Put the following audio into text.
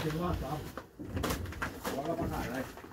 ถึงว่าซ้ำแล้วก็มาขายอะไร